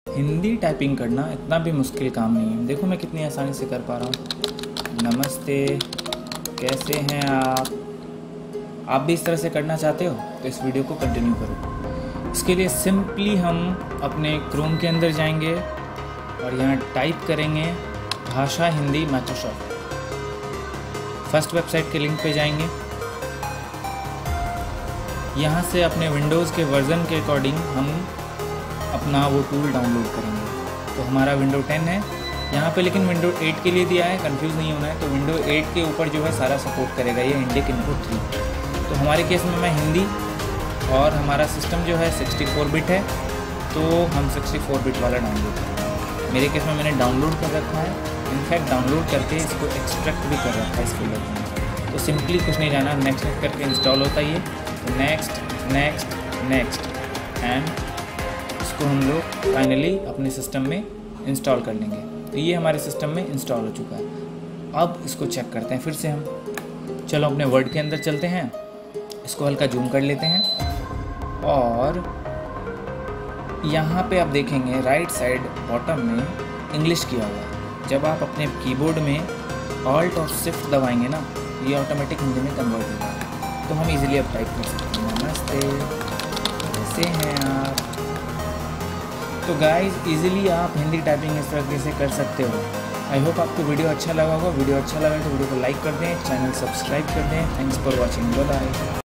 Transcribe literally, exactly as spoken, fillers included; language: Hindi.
हिंदी टाइपिंग करना इतना भी मुश्किल काम नहीं है। देखो मैं कितनी आसानी से कर पा रहा हूँ। नमस्ते, कैसे हैं आप? आप भी इस तरह से करना चाहते हो तो इस वीडियो को कंटिन्यू करो। इसके लिए सिंपली हम अपने क्रोम के अंदर जाएंगे और यहाँ टाइप करेंगे भाषा हिंदी माइक्रोसॉफ्ट। फर्स्ट वेबसाइट के लिंक पे जाएंगे। यहाँ से अपने विंडोज़ के वर्ज़न के अकॉर्डिंग हम अपना वो टूल डाउनलोड करेंगे। तो हमारा विंडो टेन है यहाँ पे, लेकिन विंडो एट के लिए दिया है, कंफ्यूज नहीं होना है। तो विंडो एट के ऊपर जो है सारा सपोर्ट करेगा ये इंडिक इनपुट थ्री। तो हमारे केस में मैं हिंदी और हमारा सिस्टम जो है सिक्सटी फोर बिट है, तो हम सिक्सटी फोर बिट वाला डाउनलोड करेंगे। मेरे केस में मैंने डाउनलोड कर रखा है, इनफैक्ट डाउनलोड करके इसको एक्सट्रैक्ट भी कर रखा है इस फोल्डर में। तो सिंपली कुछ नहीं जाना, नेक्स्ट करके इंस्टॉल होता ही है। तो नेक्स्ट नेक्स्ट नेक्स्ट एंड इसको हम लोग फाइनली अपने सिस्टम में इंस्टॉल कर लेंगे। तो ये हमारे सिस्टम में इंस्टॉल हो चुका है। अब इसको चेक करते हैं फिर से हम। चलो अपने वर्ड के अंदर चलते हैं, इसको हल्का जूम कर लेते हैं और यहाँ पे आप देखेंगे राइट साइड बॉटम में इंग्लिश किया हुआ है। जब आप अपने कीबोर्ड में ऑल्ट और शिफ्ट दबाएंगे ना, ये ऑटोमेटिक हिंदी में कन्वर्ट हो जाएगा। तो हम इजीली अब टाइप कर सकते हैं नमस्ते, कैसे हैं आप? तो गाइस इजीली आप हिंदी टाइपिंग इस तरीके से कर सकते हो। आई होप आपको वीडियो अच्छा लगा होगा। वीडियो अच्छा लगा तो वीडियो को लाइक कर दें, चैनल सब्सक्राइब कर दें। Thanks for watching, bye bye.